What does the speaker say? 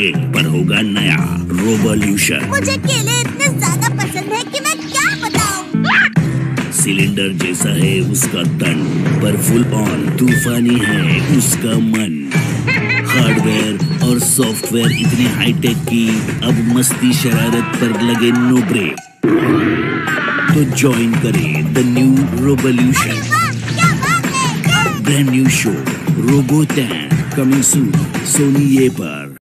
ये पर होगा नया रोबोल्यूशन। मुझे केले इतने ज्यादा पसंद है कि मैं क्या बताऊं। सिलेंडर जैसा है उसका तन, पर फुल ऑन तूफानी है उसका मन। हार्डवेयर और सॉफ्टवेयर इतने हाईटेक की अब मस्ती शरारत पर लगे नो ब्रेक। तो ज्वाइन करें the new robolution. Brand new show Robotan coming soon Sony Yay पर।